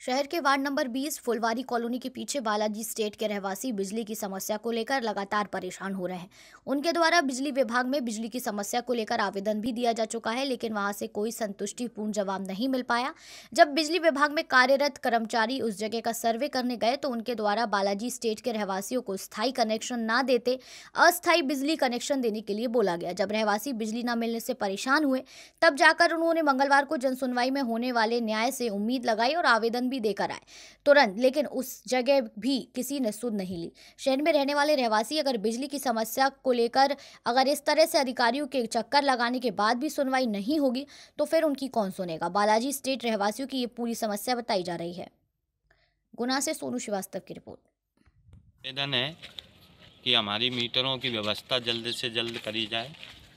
शहर के ward number 20 फुलवारी colony के पीछे बालाजी स्टेट के रहवासी बिजली की समस्या को लेकर लगातार परेशान हो रहे हैं। उनके द्वारा बिजली विभाग में बिजली की समस्या को लेकर आवेदन भी दिया जा चुका है, लेकिन वहां से कोई संतुष्टिपूर्ण जवाब नहीं मिल पाया। जब बिजली विभाग में कार्यरत कर्मचारी उस जगह का सर्वे करने गए तो उनके द्वारा बालाजी स्टेट के रहवासियों को स्थायी कनेक्शन ना देते अस्थायी बिजली कनेक्शन देने के लिए बोला गया। जब रहवासी बिजली न मिलने से परेशान हुए तब जाकर उन्होंने मंगलवार को जनसुनवाई में होने वाले न्याय से उम्मीद लगाई और आवेदन भी देकर आए तुरंत, लेकिन उस जगह भी किसी ने सुध नहीं ली। शहर में रहने वाले रहवासी अगर बिजली की समस्या को लेकर अगर इस तरह से अधिकारियों के चक्कर लगाने के बाद भी सुनवाई नहीं होगी तो फिर उनकी कौन सुनेगा। बालाजी स्टेट रहवासियों की ये पूरी समस्या बताई जा रही है। गुना से सोनू श्रीवास्तव की रिपोर्ट। आवेदन है कि हमारी मीटरों की व्यवस्था जल्द से जल्द करी जाए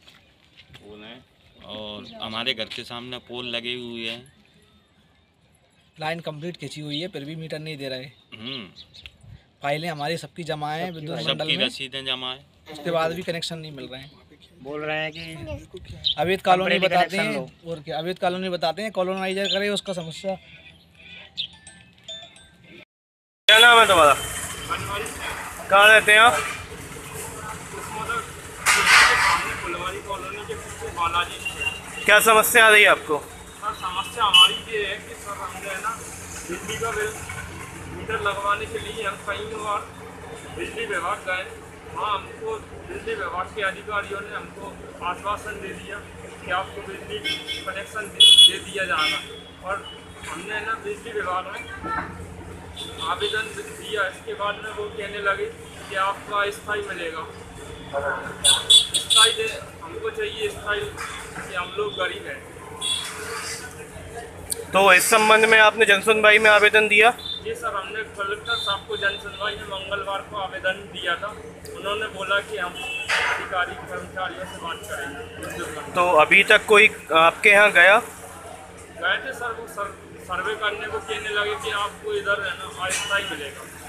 और हमारे घर के सामने पोल लगे हुए हैं, लाइन कंप्लीट खींची हुई है, फिर भी मीटर नहीं दे रहे। फाइलें हमारी सबकी जमा है विद्युत मंडल सबकी में, रसीदें जमा है, उसके बाद भी कनेक्शन नहीं मिल रहे हैं। बोल रहे हैं कि अवैध कॉलोनी बताते हैं और क्या अवैध कॉलोनी बताते हैं, कॉलोनाइजर करे उसका समस्या। क्या नाम है तुम्हारा? कहाँ रहते हैं आप? फुलवारी कॉलोनी के पीछे बालाजी। क्या समस्या आ रही है आपको? सर समस्या हमारी ये है कि सर हमने है ना बिजली का बिल मीटर लगवाने के लिए हम कई बार बिजली विभाग गए। हाँ, हमको बिजली विभाग के अधिकारियों ने हमको आश्वासन दे दिया कि आपको बिजली कनेक्शन दे दिया जाएगा, और हमने ना बिजली विभाग में आवेदन दिया। इसके बाद में वो कहने लगे कि आपका स्थायी मिलेगा। स्थायी हमको चाहिए स्थायी, कि हम लोग गरीब हैं। तो इस संबंध में आपने जनसुनवाई में आवेदन दिया? जी सर, हमने कलेक्टर साहब को जनसुनवाई में मंगलवार को आवेदन दिया था। उन्होंने बोला कि हम अधिकारी कर्मचारियों से बात करेंगे। तो अभी तक कोई आपके यहाँ गया? गए थे सर, वो सर्वे करने को कहने लगे कि आपको इधर रहना अस्थायी मिलेगा।